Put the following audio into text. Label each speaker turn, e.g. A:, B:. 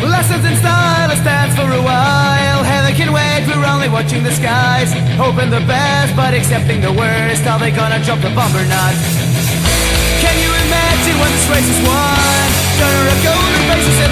A: Lessons in style, let's dance for a while. Heather can wait, we're only watching the skies. Hoping the best, but accepting the worst. Are they gonna drop the bomb or not? Can you imagine when this race is won? Turn our golden faces